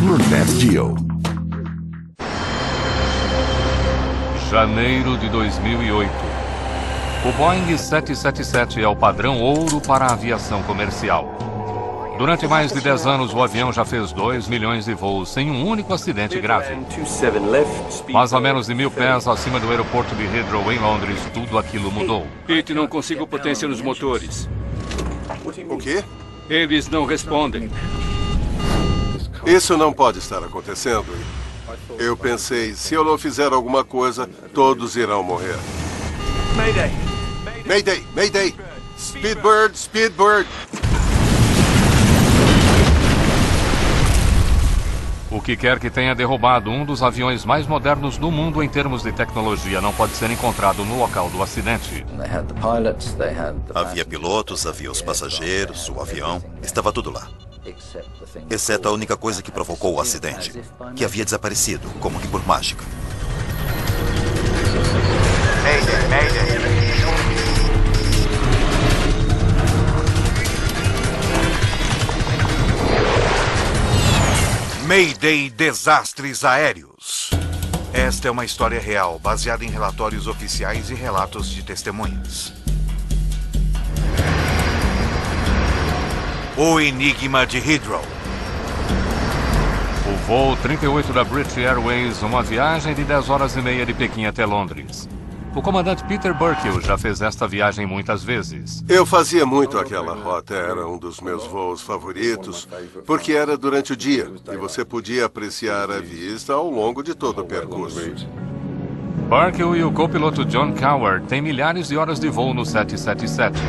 your best deal. Janeiro de 2008. O Boeing 777 é o padrão ouro para a aviação comercial. Durante mais de 10 anos, o avião já fez 2 milhões de voos sem um único acidente grave. Mas a menos de 1.000 pés acima do aeroporto de Heathrow, em Londres, tudo aquilo mudou. Pete, não consigo potência nos motores. O quê? Eles não respondem. Isso não pode estar acontecendo. Eu pensei, se eu não fizer alguma coisa, todos irão morrer. Mayday! Mayday! Mayday! Speedbird! Speedbird! O que quer que tenha derrubado um dos aviões mais modernos do mundo em termos de tecnologia não pode ser encontrado no local do acidente. Havia pilotos, havia os passageiros, o avião, estava tudo lá. Exceto a única coisa que provocou o acidente, que havia desaparecido, como que por mágica. Mayday, Mayday. Mayday Desastres Aéreos. Esta é uma história real, baseada em relatórios oficiais e relatos de testemunhas. O Enigma de Heathrow. O voo 38 da British Airways, uma viagem de 10 horas e meia de Pequim até Londres. O comandante Peter Burkill já fez esta viagem muitas vezes. Eu fazia muito aquela rota, era um dos meus voos favoritos, porque era durante o dia e você podia apreciar a vista ao longo de todo o percurso. Burkill e o copiloto John Coward têm milhares de horas de voo no 777.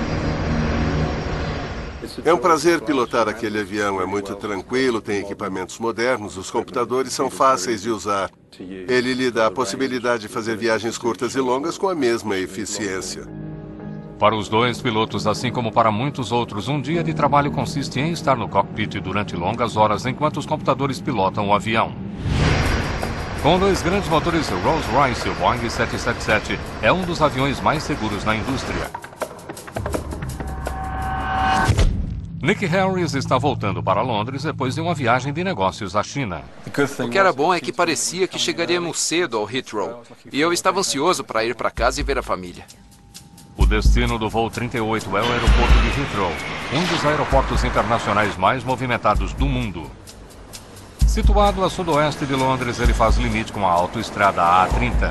É um prazer pilotar aquele avião, é muito tranquilo, tem equipamentos modernos, os computadores são fáceis de usar. Ele lhe dá a possibilidade de fazer viagens curtas e longas com a mesma eficiência. Para os dois pilotos, assim como para muitos outros, um dia de trabalho consiste em estar no cockpit durante longas horas enquanto os computadores pilotam o avião. Com dois grandes motores Rolls-Royce, o Boeing 777 é um dos aviões mais seguros na indústria. Nick Harris está voltando para Londres depois de uma viagem de negócios à China. O que era bom é que parecia que chegaríamos cedo ao Heathrow. E eu estava ansioso para ir para casa e ver a família. O destino do voo 38 é o aeroporto de Heathrow, um dos aeroportos internacionais mais movimentados do mundo. Situado a sudoeste de Londres, ele faz limite com a autoestrada A30.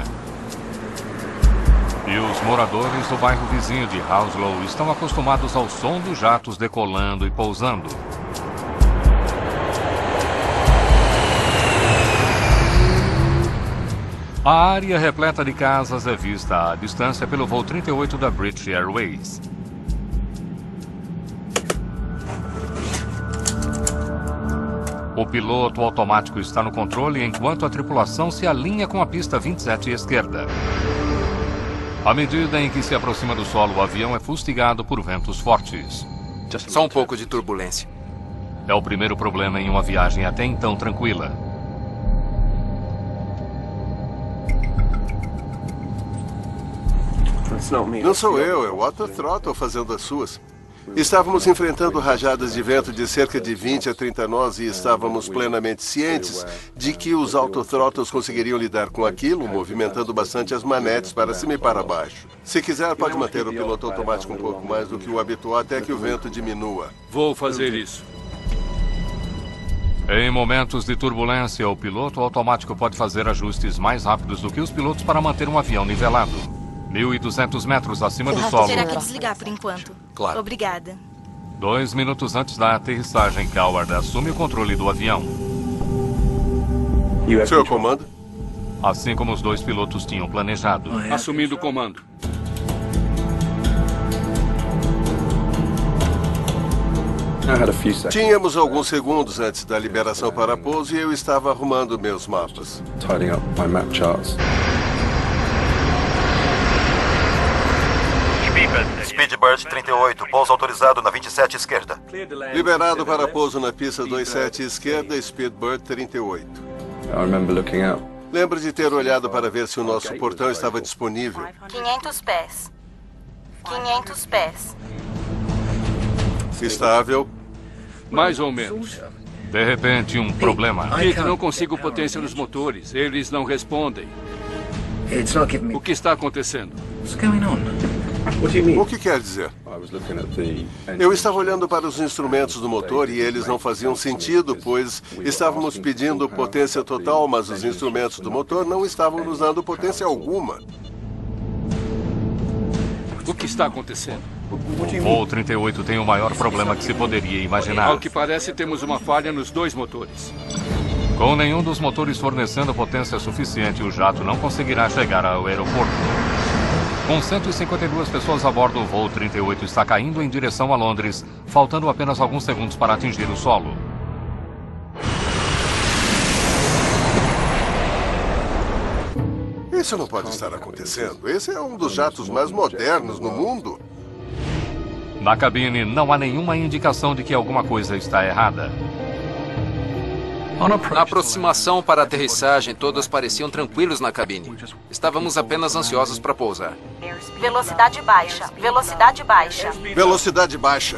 E os moradores do bairro vizinho de Hounslow estão acostumados ao som dos jatos decolando e pousando. A área repleta de casas é vista à distância pelo voo 38 da British Airways. O piloto automático está no controle enquanto a tripulação se alinha com a pista 27 esquerda. À medida em que se aproxima do solo, o avião é fustigado por ventos fortes. Só um pouco de turbulência. É o primeiro problema em uma viagem até então tranquila. Não sou eu, é o Otto Throttle fazendo as suas. Estávamos enfrentando rajadas de vento de cerca de 20 a 30 nós e estávamos plenamente cientes de que os autothrottles conseguiriam lidar com aquilo, movimentando bastante as manetes para cima e para baixo. Se quiser, pode manter o piloto automático um pouco mais do que o habitual até que o vento diminua. Vou fazer isso. Em momentos de turbulência, o piloto automático pode fazer ajustes mais rápidos do que os pilotos para manter um avião nivelado. 1.200 metros acima do solo. Terá que desligar por enquanto. Claro. Obrigada. 2 minutos antes da aterrissagem, Coward assume o controle do avião. Seu comando? Assim como os dois pilotos tinham planejado. Assumindo o comando. Tínhamos alguns segundos antes da liberação para pouso e eu estava arrumando meus mapas. Speedbird 38, pouso autorizado na 27 esquerda. Liberado para pouso na pista 27 esquerda, Speedbird 38. Lembro de ter olhado para ver se o nosso portão estava disponível. 500 pés. 500 pés. Estável. Mais ou menos. De repente, um problema. Dick, não consigo potência nos motores. Eles não respondem. O que está acontecendo? O que quer dizer? Eu estava olhando para os instrumentos do motor e eles não faziam sentido, pois estávamos pedindo potência total, mas os instrumentos do motor não estavam nos dando potência alguma. O que está acontecendo? O voo 38 tem o maior problema que se poderia imaginar. Ao que parece, temos uma falha nos 2 motores. Com nenhum dos motores fornecendo potência suficiente, o jato não conseguirá chegar ao aeroporto. Com 152 pessoas a bordo, o voo 38 está caindo em direção a Londres, faltando apenas alguns segundos para atingir o solo. Isso não pode estar acontecendo. Esse é um dos jatos mais modernos no mundo. Na cabine, não há nenhuma indicação de que alguma coisa está errada. Na aproximação para a aterrissagem, todos pareciam tranquilos na cabine. Estávamos apenas ansiosos para pousar. Velocidade baixa. Velocidade baixa. Velocidade baixa.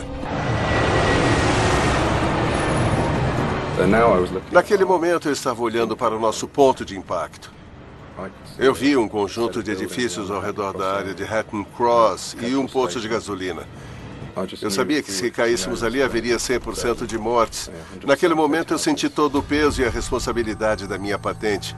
Naquele momento, eu estava olhando para o nosso ponto de impacto. Eu vi um conjunto de edifícios ao redor da área de Hatton Cross e um posto de gasolina. Eu sabia que se caíssemos ali haveria 100% de mortes. Naquele momento eu senti todo o peso e a responsabilidade da minha patente.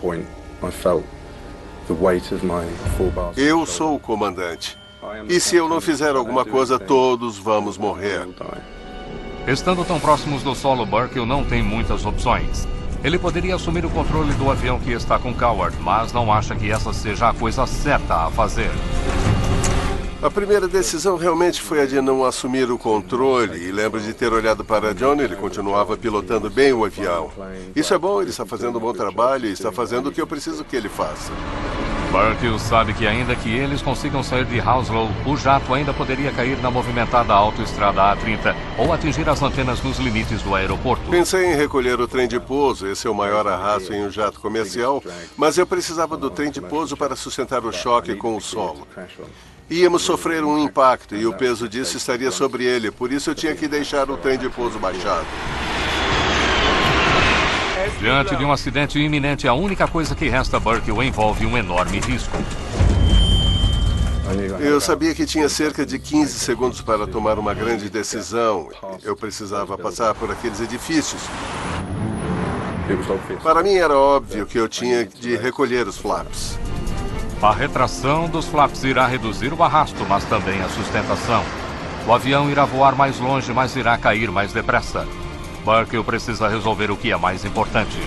Eu sou o comandante. E se eu não fizer alguma coisa, todos vamos morrer. Estando tão próximos do solo, Burke não tem muitas opções. Ele poderia assumir o controle do avião que está com Coward, mas não acha que essa seja a coisa certa a fazer. A primeira decisão realmente foi a de não assumir o controle. E lembro de ter olhado para John, ele continuava pilotando bem o avião. Isso é bom, ele está fazendo um bom trabalho e está fazendo o que eu preciso que ele faça. Burke sabe que ainda que eles consigam sair de Hounslow, o jato ainda poderia cair na movimentada autoestrada A30 ou atingir as antenas nos limites do aeroporto. Pensei em recolher o trem de pouso, esse é o maior arrasto em um jato comercial, mas eu precisava do trem de pouso para sustentar o choque com o solo. Íamos sofrer um impacto e o peso disso estaria sobre ele, por isso eu tinha que deixar o trem de pouso baixado. Diante de um acidente iminente, a única coisa que resta a Burke envolve um enorme risco. Eu sabia que tinha cerca de 15 segundos para tomar uma grande decisão. Eu precisava passar por aqueles edifícios. Para mim era óbvio que eu tinha de recolher os flaps. A retração dos flaps irá reduzir o arrasto, mas também a sustentação. O avião irá voar mais longe, mas irá cair mais depressa. Burke precisa resolver o que é mais importante.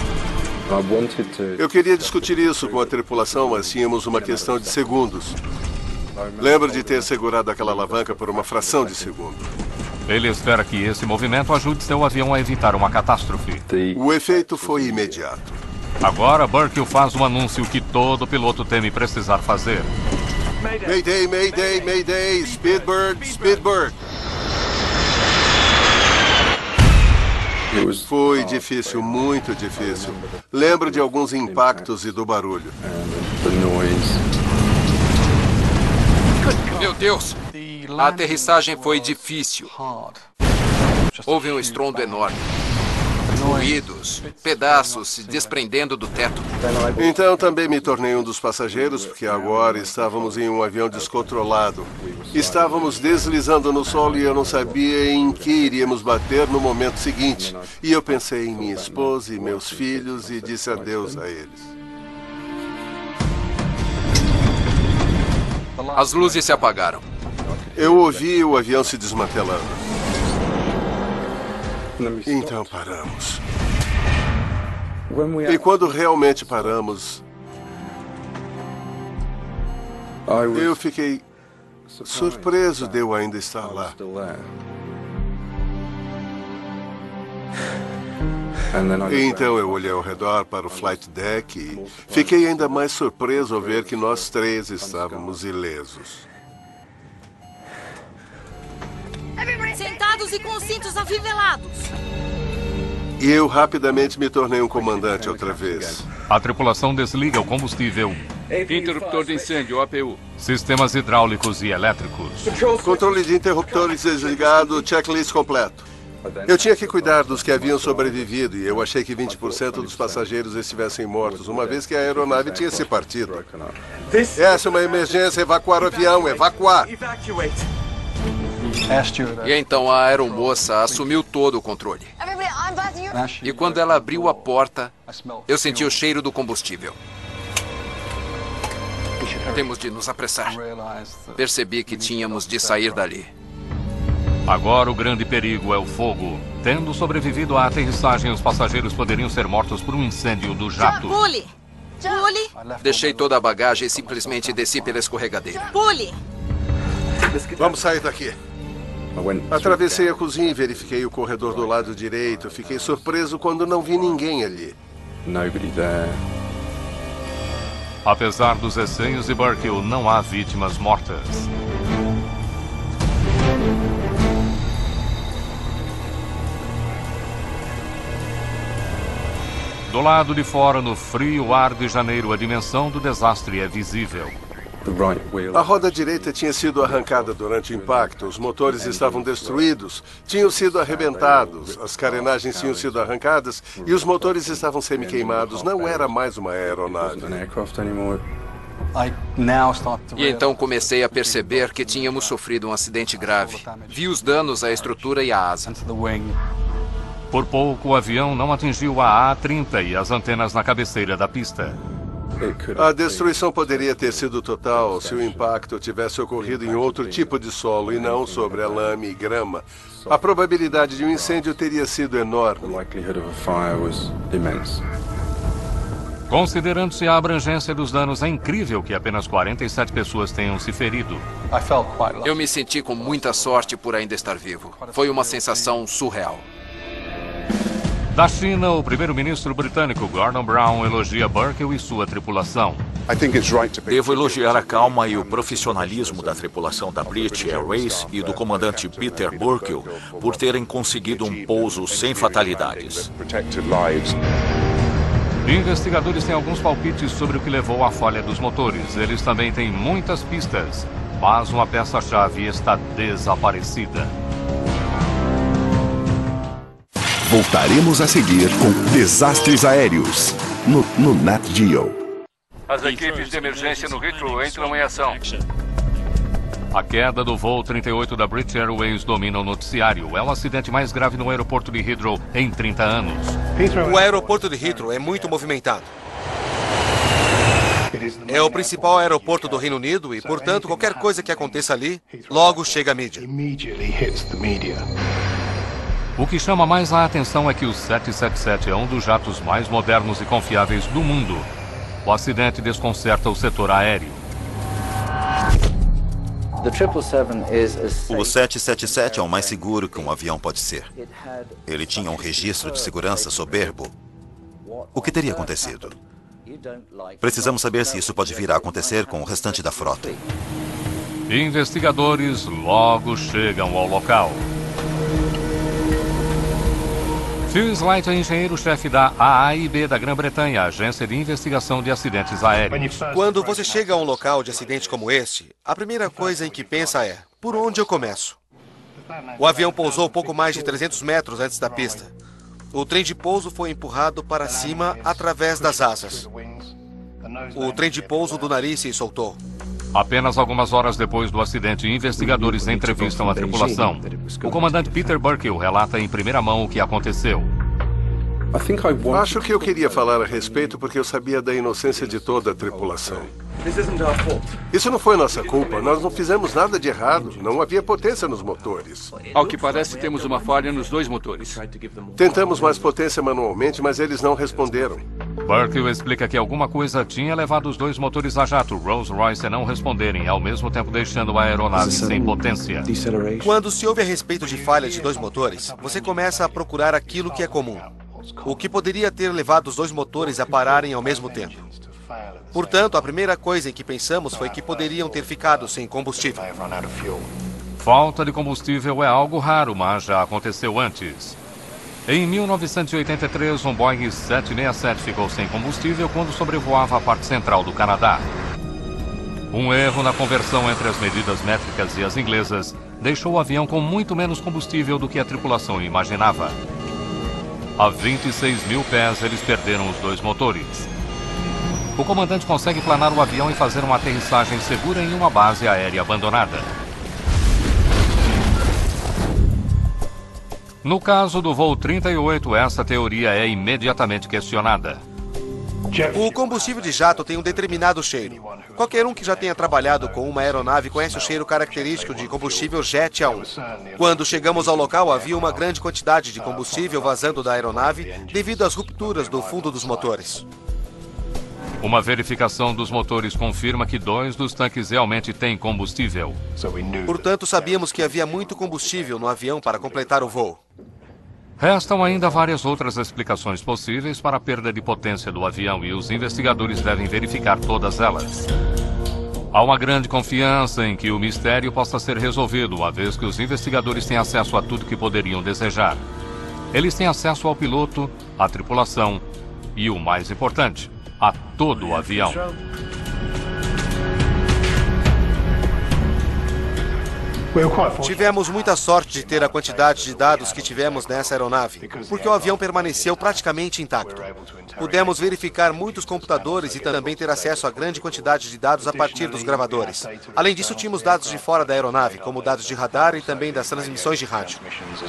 Eu queria discutir isso com a tripulação, mas tínhamos uma questão de segundos. Lembro de ter segurado aquela alavanca por uma fração de segundo. Ele espera que esse movimento ajude seu avião a evitar uma catástrofe. O efeito foi imediato. Agora, Burke faz um anúncio que todo piloto teme precisar fazer. Mayday, Mayday, Mayday, Speedbird, Speedbird. Foi difícil, muito difícil. Lembro de alguns impactos e do barulho. Meu Deus! A aterrissagem foi difícil. Houve um estrondo enorme. Ruídos, pedaços se desprendendo do teto. Então também me tornei um dos passageiros, porque agora estávamos em um avião descontrolado. Estávamos deslizando no solo e eu não sabia em que iríamos bater no momento seguinte. E eu pensei em minha esposa e meus filhos e disse adeus a eles. As luzes se apagaram. Eu ouvi o avião se desmantelando. Então paramos. E quando realmente paramos, eu fiquei surpreso de eu ainda estar lá. Então eu olhei ao redor para o flight deck e fiquei ainda mais surpreso ao ver que nós três estávamos ilesos. Sentados e com os cintos afivelados. E eu rapidamente me tornei um comandante outra vez. A tripulação desliga o combustível, Interruptor de incêndio, APU. sistemas hidráulicos e elétricos. Controle de interruptores desligado, checklist completo. Eu tinha que cuidar dos que haviam sobrevivido e eu achei que 20% dos passageiros estivessem mortos, uma vez que a aeronave tinha se partido. Essa é uma emergência, evacuar o avião, evacuar! E então a aeromoça assumiu todo o controle. E quando ela abriu a porta, eu senti o cheiro do combustível. Temos de nos apressar. Percebi que tínhamos de sair dali. Agora o grande perigo é o fogo. Tendo sobrevivido à aterrissagem, os passageiros poderiam ser mortos por um incêndio do jato. Pule! Pule! Deixei toda a bagagem e simplesmente desci pela escorregadeira. Pule! Vamos sair daqui. Atravessei a cozinha e verifiquei o corredor do lado direito. Fiquei surpreso quando não vi ninguém ali. Apesar dos receios de Burkill, não há vítimas mortas. Do lado de fora, no frio ar de janeiro, a dimensão do desastre é visível. A roda direita tinha sido arrancada durante o impacto, os motores estavam destruídos, tinham sido arrebentados, as carenagens tinham sido arrancadas e os motores estavam semi-queimados. Não era mais uma aeronave. E então comecei a perceber que tínhamos sofrido um acidente grave. Vi os danos à estrutura e à asa. Por pouco, o avião não atingiu a A-30 e as antenas na cabeceira da pista. A destruição poderia ter sido total se o impacto tivesse ocorrido em outro tipo de solo e não sobre a lama e grama. A probabilidade de um incêndio teria sido enorme. Considerando-se a abrangência dos danos, é incrível que apenas 47 pessoas tenham se ferido. Eu me senti com muita sorte por ainda estar vivo. Foi uma sensação surreal. Da China, o primeiro-ministro britânico Gordon Brown elogia Burkill e sua tripulação. Devo elogiar a calma e o profissionalismo da tripulação da British Airways e do comandante Peter Burkill por terem conseguido um pouso sem fatalidades. Investigadores têm alguns palpites sobre o que levou à falha dos motores. Eles também têm muitas pistas, mas uma peça-chave está desaparecida. Voltaremos a seguir com Desastres Aéreos, no Nat Geo. As equipes de emergência no Heathrow entram em ação. A queda do voo 38 da British Airways domina o noticiário. É o acidente mais grave no aeroporto de Heathrow em 30 anos. O aeroporto de Heathrow é muito movimentado. É o principal aeroporto do Reino Unido e, portanto, qualquer coisa que aconteça ali, logo chega à mídia. O que chama mais a atenção é que o 777 é um dos jatos mais modernos e confiáveis do mundo. O acidente desconcerta o setor aéreo. O 777 é o mais seguro que um avião pode ser. Ele tinha um registro de segurança soberbo. O que teria acontecido? Precisamos saber se isso pode vir a acontecer com o restante da frota. Investigadores logo chegam ao local. Phil Slight é engenheiro-chefe da AAIB da Grã-Bretanha, Agência de Investigação de Acidentes Aéreos. Quando você chega a um local de acidente como este, a primeira coisa em que pensa é, por onde eu começo? O avião pousou pouco mais de 300 metros antes da pista. O trem de pouso foi empurrado para cima através das asas. O trem de pouso do nariz se soltou. Apenas algumas horas depois do acidente, investigadores entrevistam a tripulação. O comandante Peter Burkill relata em primeira mão o que aconteceu. Acho que eu queria falar a respeito porque eu sabia da inocência de toda a tripulação. Isso não foi nossa culpa. Nós não fizemos nada de errado. Não havia potência nos motores. Ao que parece, temos uma falha nos dois motores. Tentamos mais potência manualmente, mas eles não responderam. Burkill explica que alguma coisa tinha levado os dois motores a jato Rolls-Royce a não responderem, ao mesmo tempo deixando a aeronave sem potência. Quando se ouve a respeito de falhas de dois motores, você começa a procurar aquilo que é comum. O que poderia ter levado os dois motores a pararem ao mesmo tempo. Portanto, a primeira coisa em que pensamos foi que poderiam ter ficado sem combustível. Falta de combustível é algo raro, mas já aconteceu antes. Em 1983, um Boeing 767 ficou sem combustível quando sobrevoava a parte central do Canadá. Um erro na conversão entre as medidas métricas e as inglesas deixou o avião com muito menos combustível do que a tripulação imaginava. A 26 mil pés, eles perderam os 2 motores. O comandante consegue planar o avião e fazer uma aterrissagem segura em uma base aérea abandonada. No caso do voo 38, essa teoria é imediatamente questionada. O combustível de jato tem um determinado cheiro. Qualquer um que já tenha trabalhado com uma aeronave conhece o cheiro característico de combustível Jet A1. Quando chegamos ao local, havia uma grande quantidade de combustível vazando da aeronave devido às rupturas do fundo dos motores. Uma verificação dos motores confirma que 2 dos tanques realmente têm combustível. Portanto, sabíamos que havia muito combustível no avião para completar o voo. Restam ainda várias outras explicações possíveis para a perda de potência do avião e os investigadores devem verificar todas elas. Há uma grande confiança em que o mistério possa ser resolvido, uma vez que os investigadores têm acesso a tudo que poderiam desejar. Eles têm acesso ao piloto, à tripulação e, o mais importante, a todo o avião. Tivemos muita sorte de ter a quantidade de dados que tivemos nessa aeronave, porque o avião permaneceu praticamente intacto. Pudemos verificar muitos computadores e também ter acesso a grande quantidade de dados a partir dos gravadores. Além disso, tínhamos dados de fora da aeronave, como dados de radar e também das transmissões de rádio.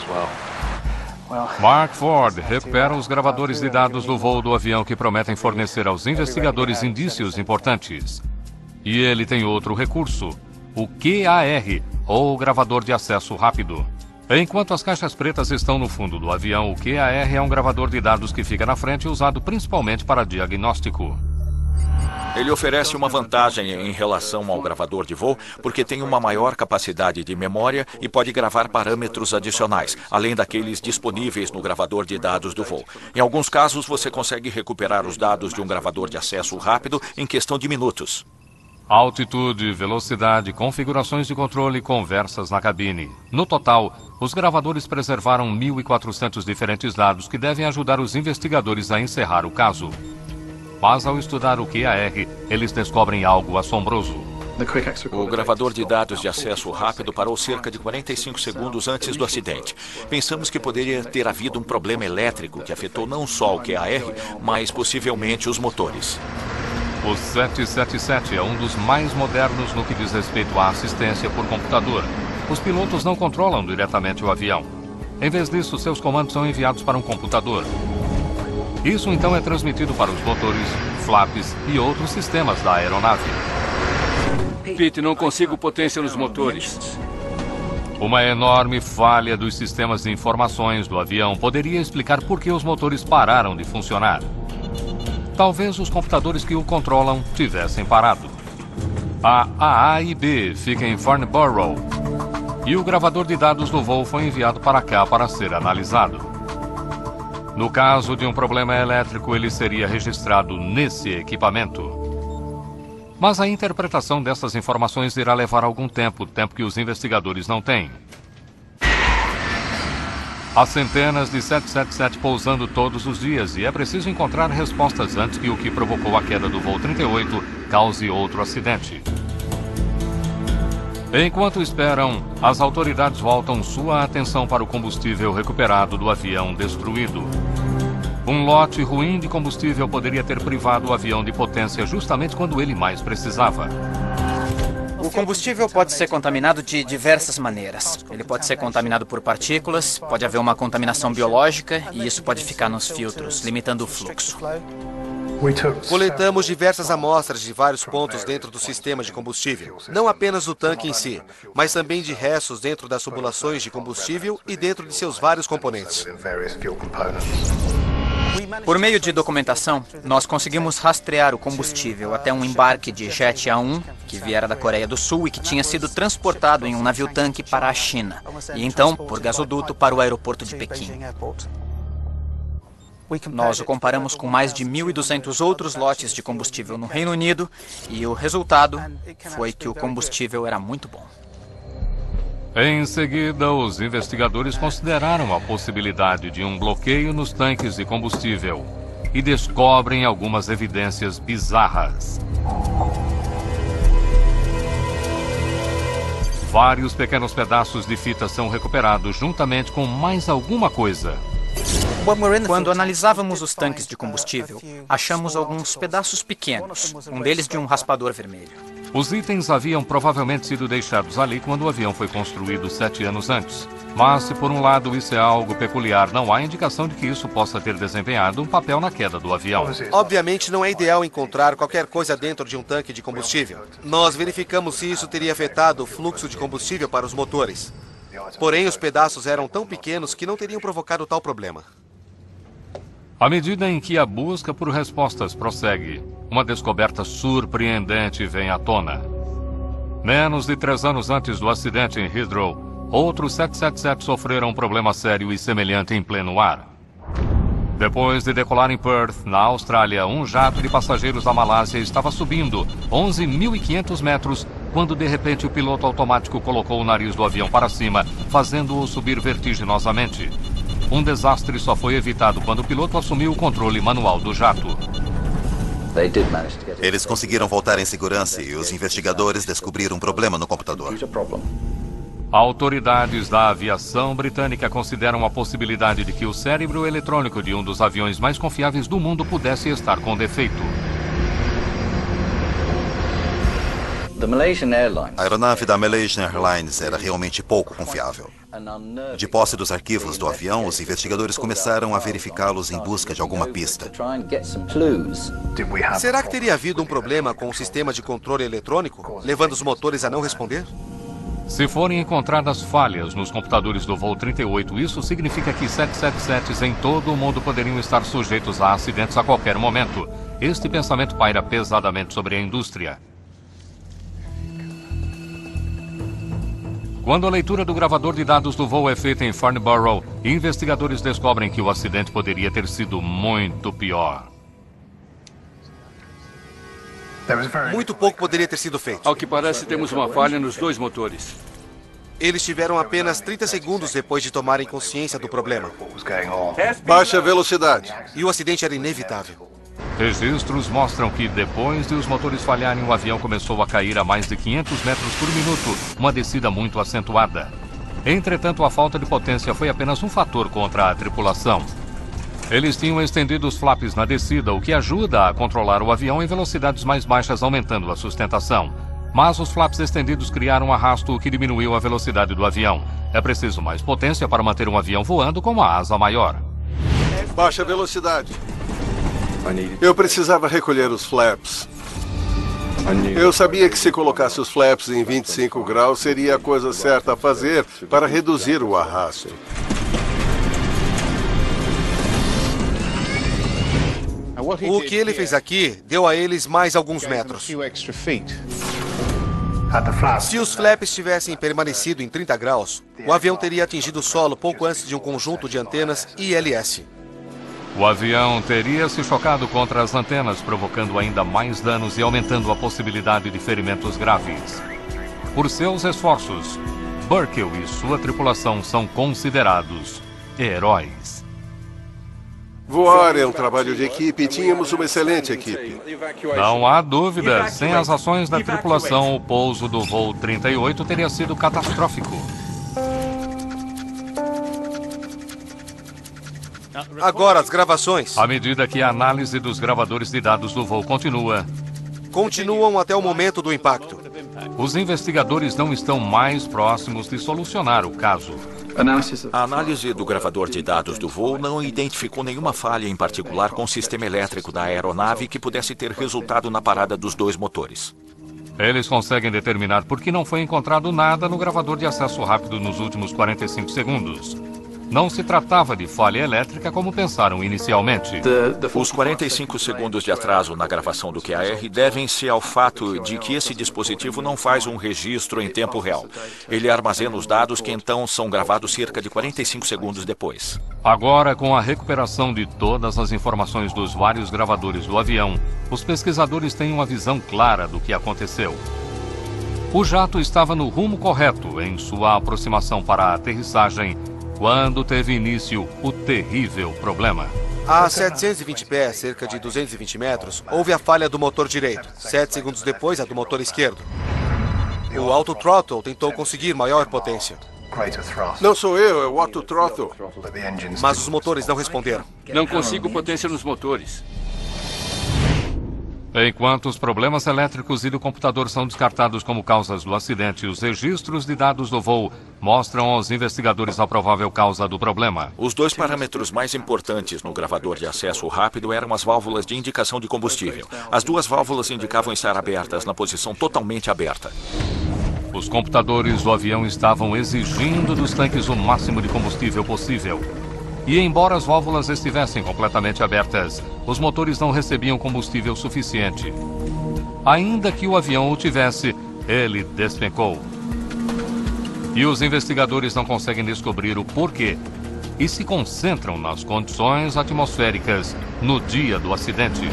Mark Ford recupera os gravadores de dados do voo do avião que prometem fornecer aos investigadores indícios importantes. E ele tem outro recurso, o QAR, ou gravador de acesso rápido. Enquanto as caixas pretas estão no fundo do avião, o QAR é um gravador de dados que fica na frente usado principalmente para diagnóstico. Ele oferece uma vantagem em relação ao gravador de voo, porque tem uma maior capacidade de memória e pode gravar parâmetros adicionais, além daqueles disponíveis no gravador de dados do voo. Em alguns casos, você consegue recuperar os dados de um gravador de acesso rápido em questão de minutos. Altitude, velocidade, configurações de controle e conversas na cabine. No total, os gravadores preservaram 1.400 diferentes dados que devem ajudar os investigadores a encerrar o caso. Mas ao estudar o QAR, eles descobrem algo assombroso. O gravador de dados de acesso rápido parou cerca de 45 segundos antes do acidente. Pensamos que poderia ter havido um problema elétrico que afetou não só o QAR, mas possivelmente os motores. O 777 é um dos mais modernos no que diz respeito à assistência por computador. Os pilotos não controlam diretamente o avião. Em vez disso, seus comandos são enviados para um computador. Isso então é transmitido para os motores, flaps e outros sistemas da aeronave. Pete, não consigo potência nos motores. Uma enorme falha dos sistemas de informações do avião poderia explicar por que os motores pararam de funcionar. Talvez os computadores que o controlam tivessem parado. A A e B fica em Farnborough e o gravador de dados do voo foi enviado para cá para ser analisado. No caso de um problema elétrico, ele seria registrado nesse equipamento. Mas a interpretação dessas informações irá levar algum tempo que os investigadores não têm. Há centenas de 777 pousando todos os dias e é preciso encontrar respostas antes que o que provocou a queda do voo 38 cause outro acidente. Enquanto esperam, as autoridades voltam sua atenção para o combustível recuperado do avião destruído. Um lote ruim de combustível poderia ter privado o avião de potência justamente quando ele mais precisava. O combustível pode ser contaminado de diversas maneiras. Ele pode ser contaminado por partículas, pode haver uma contaminação biológica e isso pode ficar nos filtros, limitando o fluxo. Coletamos diversas amostras de vários pontos dentro do sistema de combustível, não apenas do tanque em si, mas também de restos dentro das tubulações de combustível e dentro de seus vários componentes. Por meio de documentação, nós conseguimos rastrear o combustível até um embarque de Jet A1, que viera da Coreia do Sul e que tinha sido transportado em um navio-tanque para a China, e então por gasoduto para o aeroporto de Pequim. Nós o comparamos com mais de 1.200 outros lotes de combustível no Reino Unido e o resultado foi que o combustível era muito bom. Em seguida, os investigadores consideraram a possibilidade de um bloqueio nos tanques de combustível e descobrem algumas evidências bizarras. Vários pequenos pedaços de fita são recuperados juntamente com mais alguma coisa. Quando analisávamos os tanques de combustível, achamos alguns pedaços pequenos, um deles de um raspador vermelho. Os itens haviam provavelmente sido deixados ali quando o avião foi construído 7 anos antes. Mas, se por um lado isso é algo peculiar, não há indicação de que isso possa ter desempenhado um papel na queda do avião. Obviamente não é ideal encontrar qualquer coisa dentro de um tanque de combustível. Nós verificamos se isso teria afetado o fluxo de combustível para os motores. Porém, os pedaços eram tão pequenos que não teriam provocado tal problema. À medida em que a busca por respostas prossegue, uma descoberta surpreendente vem à tona. Menos de 3 anos antes do acidente em Heathrow, outros 777 sofreram um problema sério e semelhante em pleno ar. Depois de decolar em Perth, na Austrália, um jato de passageiros da Malásia estava subindo 11.500 metros quando de repente o piloto automático colocou o nariz do avião para cima, fazendo-o subir vertiginosamente. Um desastre só foi evitado quando o piloto assumiu o controle manual do jato. Eles conseguiram voltar em segurança e os investigadores descobriram um problema no computador. Autoridades da aviação britânica consideram a possibilidade de que o cérebro eletrônico de um dos aviões mais confiáveis do mundo pudesse estar com defeito. A aeronave da Malaysian Airlines era realmente pouco confiável. De posse dos arquivos do avião, os investigadores começaram a verificá-los em busca de alguma pista. Será que teria havido um problema com o sistema de controle eletrônico, levando os motores a não responder? Se forem encontradas falhas nos computadores do voo 38, isso significa que 777s em todo o mundo poderiam estar sujeitos a acidentes a qualquer momento. Este pensamento paira pesadamente sobre a indústria. Quando a leitura do gravador de dados do voo é feita em Farnborough, investigadores descobrem que o acidente poderia ter sido muito pior. Muito pouco poderia ter sido feito. Ao que parece, temos uma falha nos 2 motores. Eles tiveram apenas 30 segundos depois de tomarem consciência do problema. Baixa velocidade. E o acidente era inevitável. Registros mostram que depois de os motores falharem, o avião começou a cair a mais de 500 metros por minuto, uma descida muito acentuada. Entretanto, a falta de potência foi apenas um fator contra a tripulação. Eles tinham estendido os flaps na descida, o que ajuda a controlar o avião em velocidades mais baixas, aumentando a sustentação. Mas os flaps estendidos criaram arrasto, o que diminuiu a velocidade do avião. É preciso mais potência para manter um avião voando com uma asa maior. Baixa velocidade. Eu precisava recolher os flaps. Eu sabia que se colocasse os flaps em 25 graus seria a coisa certa a fazer para reduzir o arrasto. O que ele fez aqui deu a eles mais alguns metros. Se os flaps tivessem permanecido em 30 graus, o avião teria atingido o solo pouco antes de um conjunto de antenas ILS. O avião teria se chocado contra as antenas, provocando ainda mais danos e aumentando a possibilidade de ferimentos graves. Por seus esforços, Burkill e sua tripulação são considerados heróis. Voar é um trabalho de equipe e tínhamos uma excelente equipe. Não há dúvida, sem as ações da tripulação, o pouso do voo 38 teria sido catastrófico. Agora, as gravações. À medida que a análise dos gravadores de dados do voo continuam até o momento do impacto. Os investigadores não estão mais próximos de solucionar o caso. A análise do gravador de dados do voo não identificou nenhuma falha em particular com o sistema elétrico da aeronave que pudesse ter resultado na parada dos 2 motores. Eles conseguem determinar por que não foi encontrado nada no gravador de acesso rápido nos últimos 45 segundos. Não se tratava de falha elétrica como pensaram inicialmente. Os 45 segundos de atraso na gravação do QAR devem-se ao fato de que esse dispositivo não faz um registro em tempo real. Ele armazena os dados que então são gravados cerca de 45 segundos depois. Agora, com a recuperação de todas as informações dos vários gravadores do avião, os pesquisadores têm uma visão clara do que aconteceu. O jato estava no rumo correto em sua aproximação para a aterrissagem, quando teve início o terrível problema. A 720 pés, cerca de 220 metros, houve a falha do motor direito. 7 segundos depois, a do motor esquerdo. O auto-throttle tentou conseguir maior potência. Não sou eu, é o auto-throttle. Mas os motores não responderam. Não consigo potência nos motores. Enquanto os problemas elétricos e do computador são descartados como causas do acidente, os registros de dados do voo mostram aos investigadores a provável causa do problema. Os dois parâmetros mais importantes no gravador de acesso rápido eram as válvulas de indicação de combustível. As duas válvulas indicavam estar abertas na posição totalmente aberta. Os computadores do avião estavam exigindo dos tanques o máximo de combustível possível. E embora as válvulas estivessem completamente abertas, os motores não recebiam combustível suficiente. Ainda que o avião o tivesse, ele despencou. E os investigadores não conseguem descobrir o porquê e se concentram nas condições atmosféricas no dia do acidente.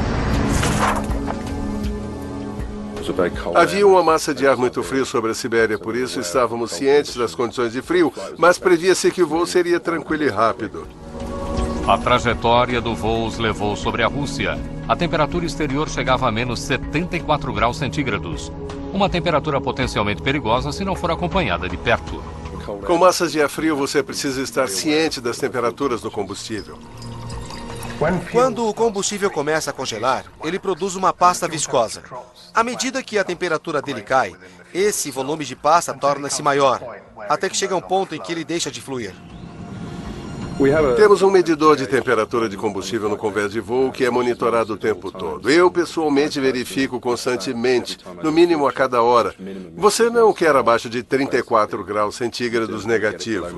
Havia uma massa de ar muito frio sobre a Sibéria, por isso estávamos cientes das condições de frio, mas previa-se que o voo seria tranquilo e rápido. A trajetória do voo os levou sobre a Rússia. A temperatura exterior chegava a menos 74 graus centígrados. Uma temperatura potencialmente perigosa se não for acompanhada de perto. Com massas de ar frio, você precisa estar ciente das temperaturas do combustível. Quando o combustível começa a congelar, ele produz uma pasta viscosa. À medida que a temperatura dele cai, esse volume de pasta torna-se maior, até que chega um ponto em que ele deixa de fluir. Temos um medidor de temperatura de combustível no convés de voo que é monitorado o tempo todo. Eu, pessoalmente, verifico constantemente, no mínimo a cada hora. Você não quer abaixo de 34 graus centígrados negativos.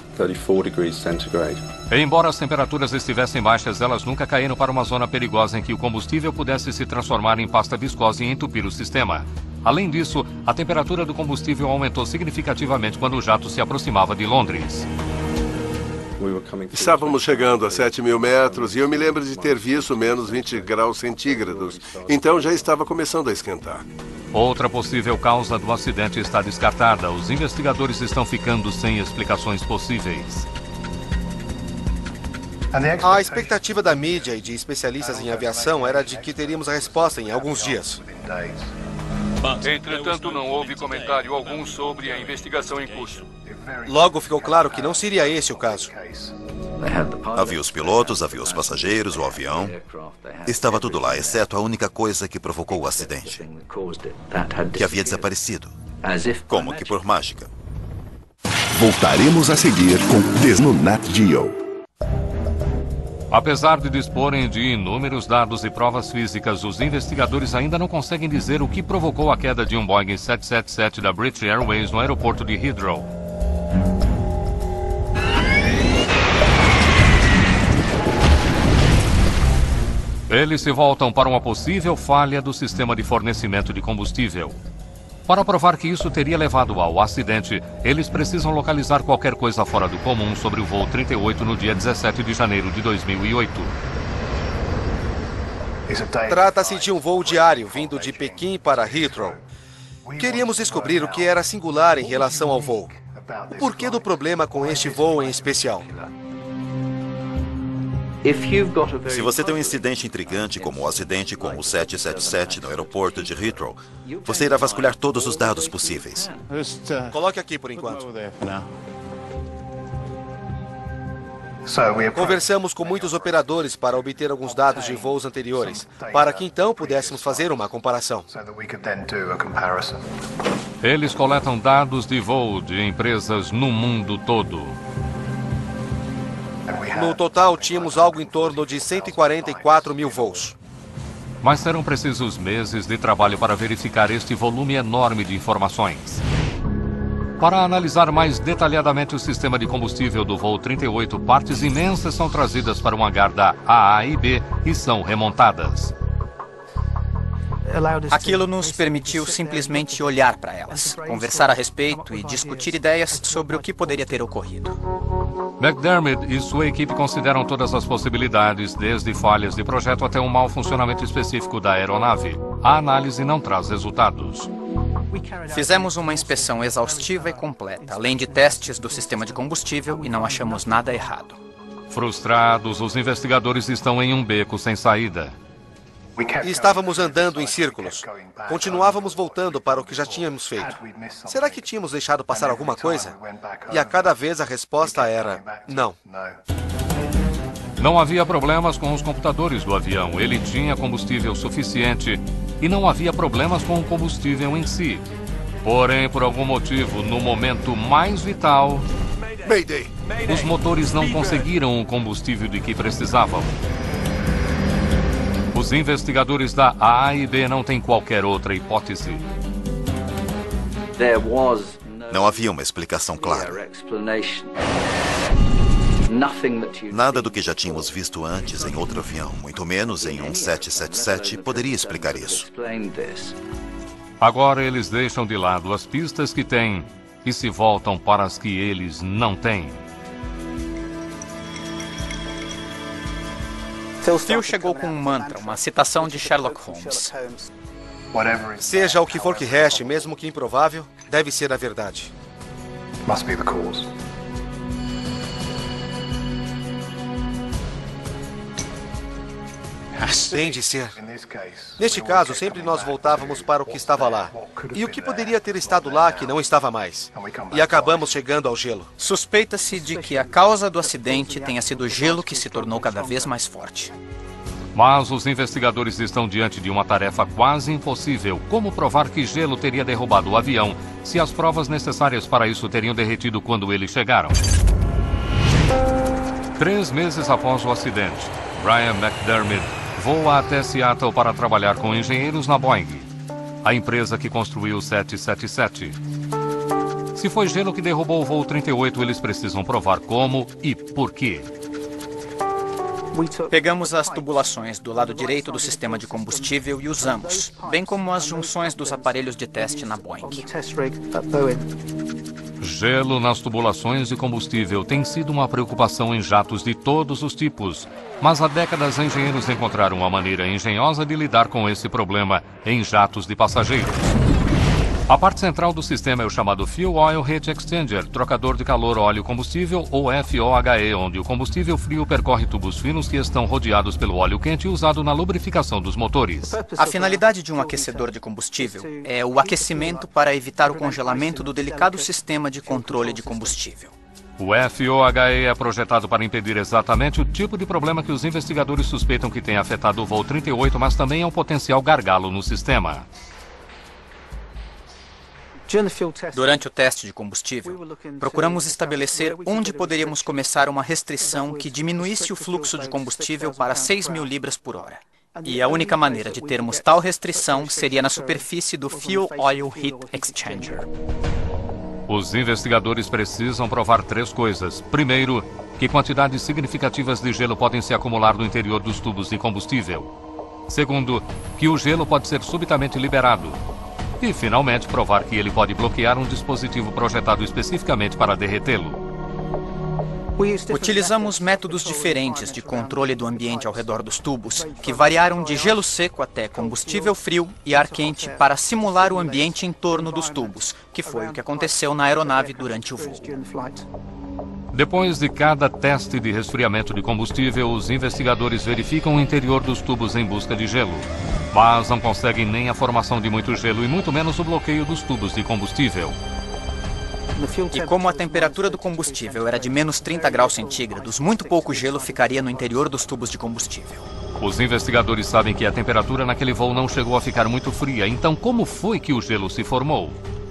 Embora as temperaturas estivessem baixas, elas nunca caíram para uma zona perigosa em que o combustível pudesse se transformar em pasta viscosa e entupir o sistema. Além disso, a temperatura do combustível aumentou significativamente quando o jato se aproximava de Londres. Estávamos chegando a 7.000 metros e eu me lembro de ter visto menos 20 graus centígrados. Então já estava começando a esquentar. Outra possível causa do acidente está descartada. Os investigadores estão ficando sem explicações possíveis. A expectativa da mídia e de especialistas em aviação era de que teríamos a resposta em alguns dias. Entretanto, não houve comentário algum sobre a investigação em curso. Logo ficou claro que não seria esse o caso. Havia os pilotos, havia os passageiros, o avião. Estava tudo lá, exceto a única coisa que provocou o acidente. Que havia desaparecido. Como que por mágica. Voltaremos a seguir com no Nat Geo. Apesar de disporem de inúmeros dados e provas físicas, os investigadores ainda não conseguem dizer o que provocou a queda de um Boeing 777 da British Airways no aeroporto de Heathrow. Eles se voltam para uma possível falha do sistema de fornecimento de combustível. Para provar que isso teria levado ao acidente, eles precisam localizar qualquer coisa fora do comum sobre o voo 38 no dia 17 de janeiro de 2008. Trata-se de um voo diário vindo de Pequim para Heathrow. Queríamos descobrir o que era singular em relação ao voo. O porquê do problema com este voo em especial. Se você tem um incidente intrigante como o acidente com o 777 no aeroporto de Heathrow, você irá vasculhar todos os dados possíveis. Coloque aqui por enquanto. Conversamos com muitos operadores para obter alguns dados de voos anteriores, para que então pudéssemos fazer uma comparação. Eles coletam dados de voo de empresas no mundo todo. No total, tínhamos algo em torno de 144 mil voos. Mas serão precisos meses de trabalho para verificar este volume enorme de informações. Para analisar mais detalhadamente o sistema de combustível do voo 38, partes imensas são trazidas para um hangar da AAIB e são remontadas. Aquilo nos permitiu simplesmente olhar para elas, conversar a respeito e discutir ideias sobre o que poderia ter ocorrido. McDermott e sua equipe consideram todas as possibilidades, desde falhas de projeto até um mau funcionamento específico da aeronave. A análise não traz resultados. Fizemos uma inspeção exaustiva e completa, além de testes do sistema de combustível, e não achamos nada errado. Frustrados, os investigadores estão em um beco sem saída. E estávamos andando em círculos. Continuávamos voltando para o que já tínhamos feito. Será que tínhamos deixado passar alguma coisa? E a cada vez a resposta era não. Não havia problemas com os computadores do avião. Ele tinha combustível suficiente e não havia problemas com o combustível em si. Porém, por algum motivo, no momento mais vital, os motores não conseguiram o combustível de que precisavam. Os investigadores da A e B não têm qualquer outra hipótese. Não havia uma explicação clara. Nada do que já tínhamos visto antes em outro avião, muito menos em um 777, poderia explicar isso. Agora eles deixam de lado as pistas que têm e se voltam para as que eles não têm. Phil chegou com um mantra, uma citação de Sherlock Holmes. Seja o que for que reste, mesmo que improvável, deve ser a verdade. Tem de ser. Neste caso, sempre nós voltávamos para o que estava lá. E o que poderia ter estado lá que não estava mais. E acabamos chegando ao gelo. Suspeita-se de que a causa do acidente tenha sido o gelo que se tornou cada vez mais forte. Mas os investigadores estão diante de uma tarefa quase impossível. Como provar que gelo teria derrubado o avião se as provas necessárias para isso teriam derretido quando eles chegaram? 3 meses após o acidente, Brian McDermott voa até Seattle para trabalhar com engenheiros na Boeing, a empresa que construiu o 777. Se foi gelo que derrubou o voo 38, eles precisam provar como e por quê. Pegamos as tubulações do lado direito do sistema de combustível e usamos, bem como as junções dos aparelhos de teste na Boeing. Gelo nas tubulações de combustível tem sido uma preocupação em jatos de todos os tipos, mas há décadas engenheiros encontraram uma maneira engenhosa de lidar com esse problema em jatos de passageiros. A parte central do sistema é o chamado Fuel Oil Heat Exchanger, trocador de calor óleo-combustível, ou FOHE, onde o combustível frio percorre tubos finos que estão rodeados pelo óleo quente usado na lubrificação dos motores. A finalidade de um aquecedor de combustível é o aquecimento para evitar o congelamento do delicado sistema de controle de combustível. O FOHE é projetado para impedir exatamente o tipo de problema que os investigadores suspeitam que tenha afetado o voo 38, mas também é um potencial gargalo no sistema. Durante o teste de combustível, procuramos estabelecer onde poderíamos começar uma restrição que diminuísse o fluxo de combustível para 6.000 libras por hora. E a única maneira de termos tal restrição seria na superfície do Fuel Oil Heat Exchanger. Os investigadores precisam provar 3 coisas. Primeiro, que quantidades significativas de gelo podem se acumular no interior dos tubos de combustível. Segundo, que o gelo pode ser subitamente liberado. E, finalmente, provar que ele pode bloquear um dispositivo projetado especificamente para derretê-lo. Utilizamos métodos diferentes de controle do ambiente ao redor dos tubos, que variaram de gelo seco até combustível frio e ar quente para simular o ambiente em torno dos tubos, que foi o que aconteceu na aeronave durante o voo. Depois de cada teste de resfriamento de combustível, os investigadores verificam o interior dos tubos em busca de gelo. Mas não conseguem nem a formação de muito gelo e muito menos o bloqueio dos tubos de combustível. E como a temperatura do combustível era de menos 30 graus centígrados, muito pouco gelo ficaria no interior dos tubos de combustível. Os investigadores sabem que a temperatura naquele voo não chegou a ficar muito fria, então como foi que o gelo se formou?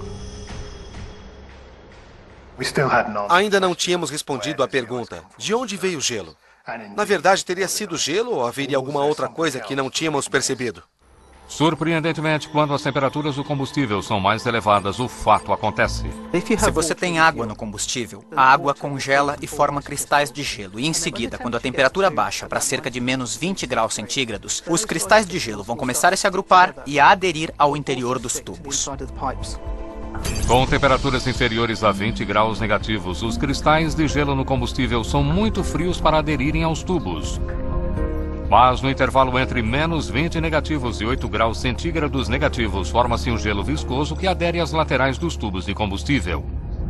Ainda não tínhamos respondido à pergunta, de onde veio o gelo? Na verdade, teria sido gelo ou haveria alguma outra coisa que não tínhamos percebido? Surpreendentemente, quando as temperaturas do combustível são mais elevadas, o fato acontece. Se você tem água no combustível, a água congela e forma cristais de gelo. E em seguida, quando a temperatura baixa para cerca de menos 20 graus centígrados, os cristais de gelo vão começar a se agrupar e a aderir ao interior dos tubos. Com temperaturas inferiores a 20 graus negativos, os cristais de gelo no combustível são muito frios para aderirem aos tubos. Mas no intervalo entre menos 20 negativos e 8 graus centígrados negativos, forma-se um gelo viscoso que adere às laterais dos tubos de combustível.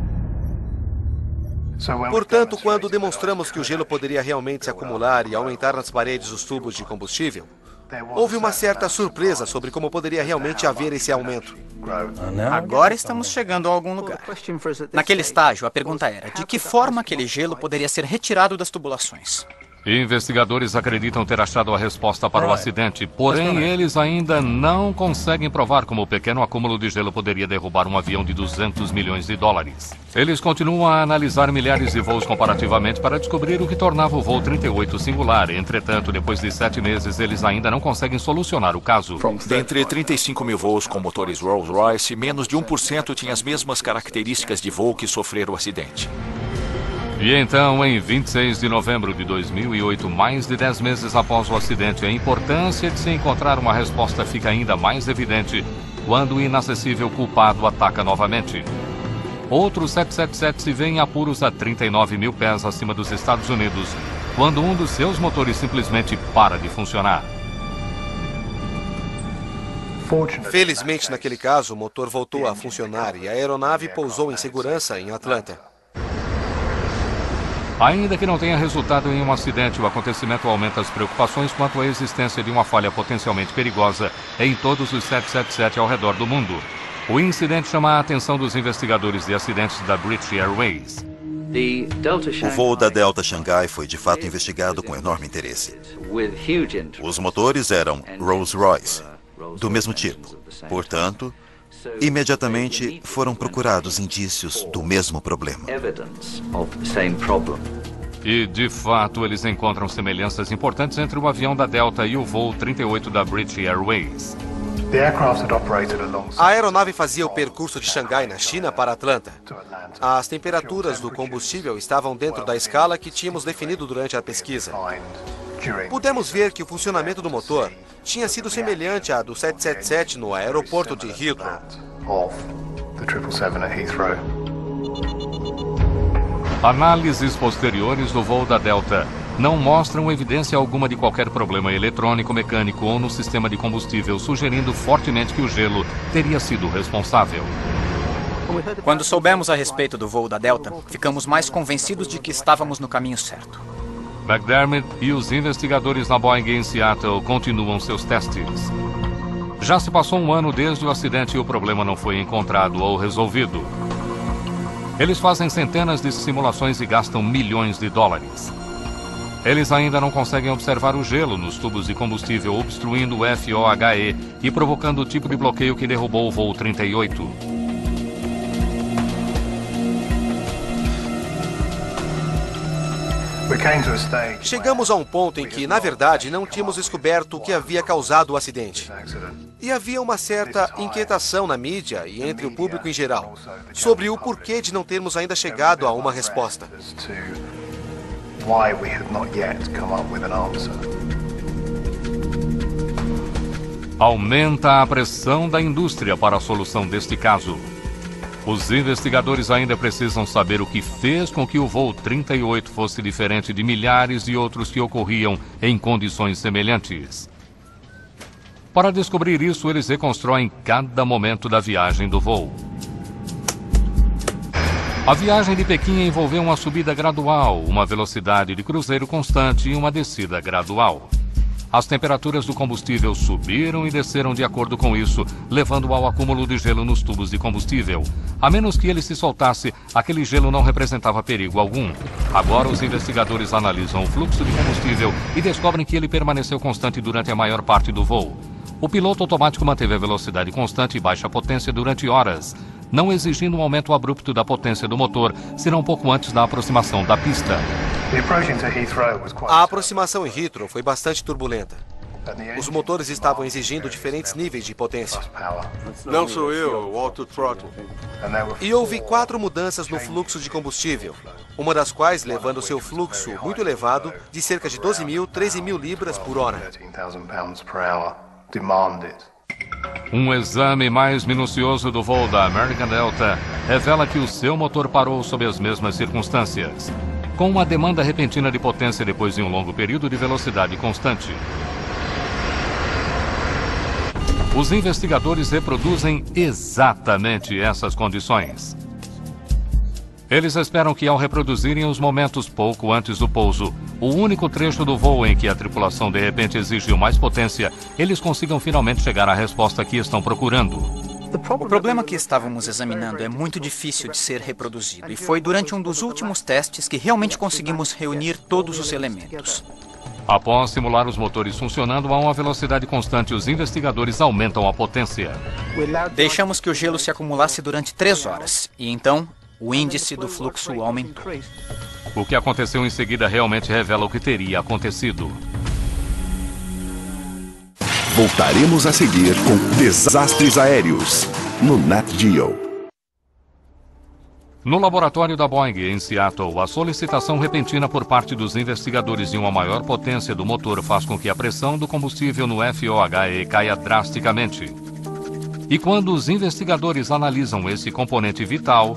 Portanto, quando demonstramos que o gelo poderia realmente se acumular e aumentar nas paredes dos tubos de combustível, houve uma certa surpresa sobre como poderia realmente haver esse aumento. Agora estamos chegando a algum lugar. Naquele estágio, a pergunta era: de que forma aquele gelo poderia ser retirado das tubulações? Investigadores acreditam ter achado a resposta para o acidente, porém eles ainda não conseguem provar como o pequeno acúmulo de gelo poderia derrubar um avião de 200 milhões de dólares. Eles continuam a analisar milhares de voos comparativamente para descobrir o que tornava o voo 38 singular. Entretanto, depois de 7 meses, eles ainda não conseguem solucionar o caso. Dentre 35 mil voos com motores Rolls-Royce, menos de 1% tinha as mesmas características de voo que sofreram o acidente. E então, em 26 de novembro de 2008, mais de 10 meses após o acidente, a importância de se encontrar uma resposta fica ainda mais evidente quando o inacessível culpado ataca novamente. Outro 777 se vê em apuros a 39 mil pés acima dos Estados Unidos, quando um dos seus motores simplesmente para de funcionar. Felizmente, naquele caso, o motor voltou a funcionar e a aeronave pousou em segurança em Atlanta. Ainda que não tenha resultado em um acidente, o acontecimento aumenta as preocupações quanto à existência de uma falha potencialmente perigosa em todos os 777 ao redor do mundo. O incidente chama a atenção dos investigadores de acidentes da British Airways. O voo da Delta Xangai foi de fato investigado com enorme interesse. Os motores eram Rolls-Royce, do mesmo tipo. Portanto, imediatamente foram procurados indícios do mesmo problema. E, de fato, eles encontram semelhanças importantes entre o avião da Delta e o voo 38 da British Airways. A aeronave fazia o percurso de Xangai, na China, para Atlanta. As temperaturas do combustível estavam dentro da escala que tínhamos definido durante a pesquisa. Pudemos ver que o funcionamento do motor tinha sido semelhante à do 777 no aeroporto de Heathrow. Análises posteriores do voo da Delta não mostram evidência alguma de qualquer problema eletrônico, mecânico ou no sistema de combustível, sugerindo fortemente que o gelo teria sido responsável. Quando soubemos a respeito do voo da Delta, ficamos mais convencidos de que estávamos no caminho certo. McDermott e os investigadores na Boeing em Seattle continuam seus testes. Já se passou um ano desde o acidente e o problema não foi encontrado ou resolvido. Eles fazem centenas de simulações e gastam milhões de dólares. Eles ainda não conseguem observar o gelo nos tubos de combustível, obstruindo o FOHE e provocando o tipo de bloqueio que derrubou o voo 38. Chegamos a um ponto em que, na verdade, não tínhamos descoberto o que havia causado o acidente. E havia uma certa inquietação na mídia e entre o público em geral sobre o porquê de não termos ainda chegado a uma resposta. Aumenta a pressão da indústria para a solução deste caso. Os investigadores ainda precisam saber o que fez com que o voo 38 fosse diferente de milhares de outros que ocorriam em condições semelhantes. Para descobrir isso, eles reconstroem cada momento da viagem do voo. A viagem de Pequim envolveu uma subida gradual, uma velocidade de cruzeiro constante e uma descida gradual. As temperaturas do combustível subiram e desceram de acordo com isso, levando ao acúmulo de gelo nos tubos de combustível. A menos que ele se soltasse, aquele gelo não representava perigo algum. Agora os investigadores analisam o fluxo de combustível e descobrem que ele permaneceu constante durante a maior parte do voo. O piloto automático manteve a velocidade constante e baixa potência durante horas, não exigindo um aumento abrupto da potência do motor, senão pouco antes da aproximação da pista. A aproximação em Heathrow foi bastante turbulenta. Os motores estavam exigindo diferentes níveis de potência. Não sou eu, o auto throttle. E houve 4 mudanças no fluxo de combustível, uma das quais levando seu fluxo muito elevado de cerca de 13.000 libras por hora. Um exame mais minucioso do voo da American Delta revela que o seu motor parou sob as mesmas circunstâncias, com uma demanda repentina de potência depois de um longo período de velocidade constante. Os investigadores reproduzem exatamente essas condições. Eles esperam que, ao reproduzirem os momentos pouco antes do pouso, o único trecho do voo em que a tripulação de repente exigiu mais potência, eles consigam finalmente chegar à resposta que estão procurando. O problema que estávamos examinando é muito difícil de ser reproduzido, e foi durante um dos últimos testes que realmente conseguimos reunir todos os elementos. Após simular os motores funcionando a uma velocidade constante, os investigadores aumentam a potência. Deixamos que o gelo se acumulasse durante 3 horas, e então o índice do fluxo aumentou. O que aconteceu em seguida realmente revela o que teria acontecido. Voltaremos a seguir com Desastres Aéreos, no Nat Geo. No laboratório da Boeing, em Seattle, a solicitação repentina por parte dos investigadores de uma maior potência do motor faz com que a pressão do combustível no FOHE caia drasticamente. E quando os investigadores analisam esse componente vital,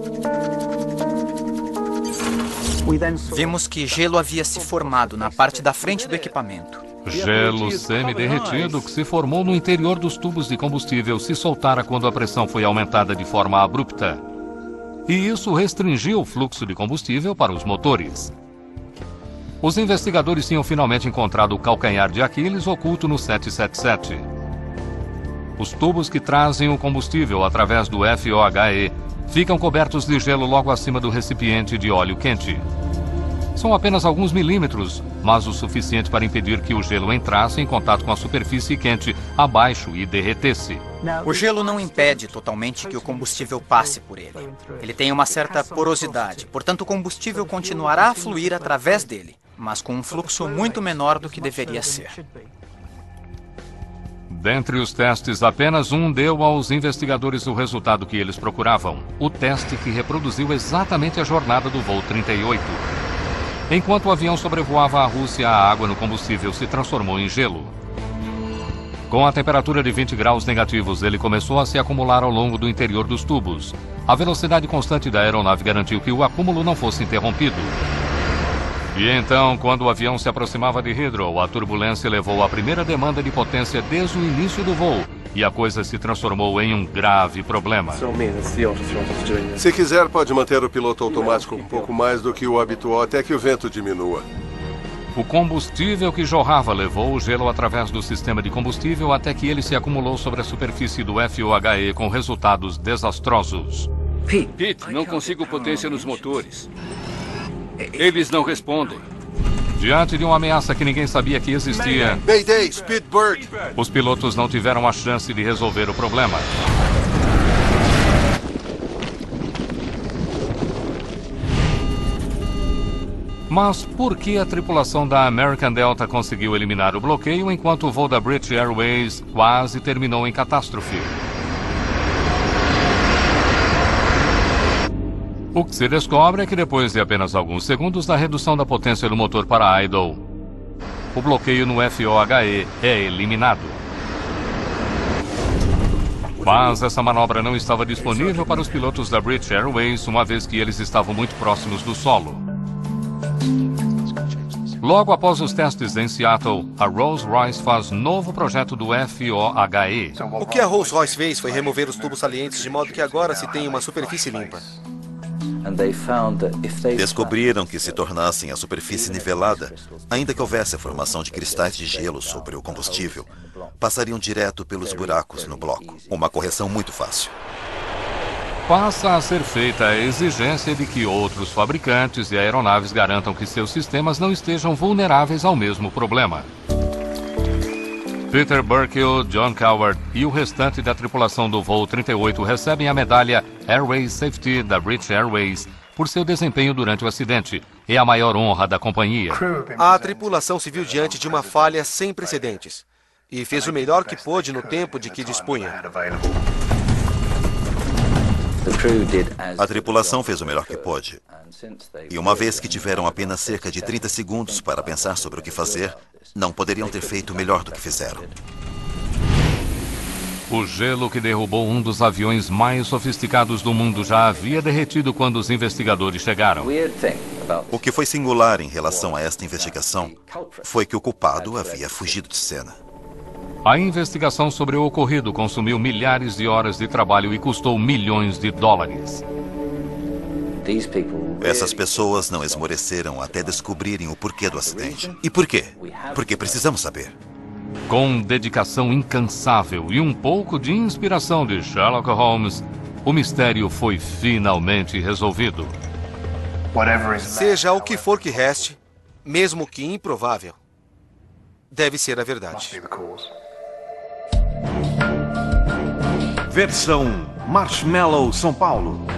vimos que gelo havia se formado na parte da frente do equipamento. Gelo semi-derretido que se formou no interior dos tubos de combustível se soltara quando a pressão foi aumentada de forma abrupta. E isso restringiu o fluxo de combustível para os motores. Os investigadores tinham finalmente encontrado o calcanhar de Aquiles oculto no 777. Os tubos que trazem o combustível através do FOHE ficam cobertos de gelo logo acima do recipiente de óleo quente. São apenas alguns milímetros, mas o suficiente para impedir que o gelo entrasse em contato com a superfície quente abaixo e derretesse. O gelo não impede totalmente que o combustível passe por ele. Ele tem uma certa porosidade, portanto o combustível continuará a fluir através dele, mas com um fluxo muito menor do que deveria ser. Dentre os testes, apenas um deu aos investigadores o resultado que eles procuravam. O teste que reproduziu exatamente a jornada do voo 38. Enquanto o avião sobrevoava a Rússia, a água no combustível se transformou em gelo. Com a temperatura de 20 graus negativos, ele começou a se acumular ao longo do interior dos tubos. A velocidade constante da aeronave garantiu que o acúmulo não fosse interrompido. E então, quando o avião se aproximava de Heathrow, a turbulência levou à primeira demanda de potência desde o início do voo, e a coisa se transformou em um grave problema. Se quiser, pode manter o piloto automático um pouco mais do que o habitual até que o vento diminua. O combustível que jorrava levou o gelo através do sistema de combustível até que ele se acumulou sobre a superfície do FOHE com resultados desastrosos. Pete, não consigo potência nos motores. Eles não respondem. Diante de uma ameaça que ninguém sabia que existia, Mayday, Speedbird! Os pilotos não tiveram a chance de resolver o problema. Mas por que a tripulação da American Delta conseguiu eliminar o bloqueio enquanto o voo da British Airways quase terminou em catástrofe? O que se descobre é que depois de apenas alguns segundos da redução da potência do motor para idle, o bloqueio no FOHE é eliminado. Mas essa manobra não estava disponível para os pilotos da British Airways, uma vez que eles estavam muito próximos do solo. Logo após os testes em Seattle, a Rolls-Royce faz novo projeto do FOHE. O que a Rolls-Royce fez foi remover os tubos salientes de modo que agora se tem uma superfície limpa. Descobriram que se tornassem a superfície nivelada, ainda que houvesse a formação de cristais de gelo sobre o combustível, passariam direto pelos buracos no bloco. Uma correção muito fácil. Passa a ser feita a exigência de que outros fabricantes de aeronaves garantam que seus sistemas não estejam vulneráveis ao mesmo problema. Peter Burkill, John Coward e o restante da tripulação do voo 38 recebem a medalha Airways Safety da British Airways por seu desempenho durante o acidente. É a maior honra da companhia. A tripulação se viu diante de uma falha sem precedentes e fez o melhor que pôde no tempo de que dispunha. A tripulação fez o melhor que pôde. E uma vez que tiveram apenas cerca de 30 segundos para pensar sobre o que fazer, não poderiam ter feito melhor do que fizeram. O gelo que derrubou um dos aviões mais sofisticados do mundo já havia derretido quando os investigadores chegaram. O que foi singular em relação a esta investigação foi que o culpado havia fugido de cena. A investigação sobre o ocorrido consumiu milhares de horas de trabalho e custou milhões de dólares. Essas pessoas não esmoreceram até descobrirem o porquê do acidente. E por quê? Porque precisamos saber. Com dedicação incansável e um pouco de inspiração de Sherlock Holmes, o mistério foi finalmente resolvido. Seja o que for que reste, mesmo que improvável, deve ser a verdade. Versão Marshmallow São Paulo.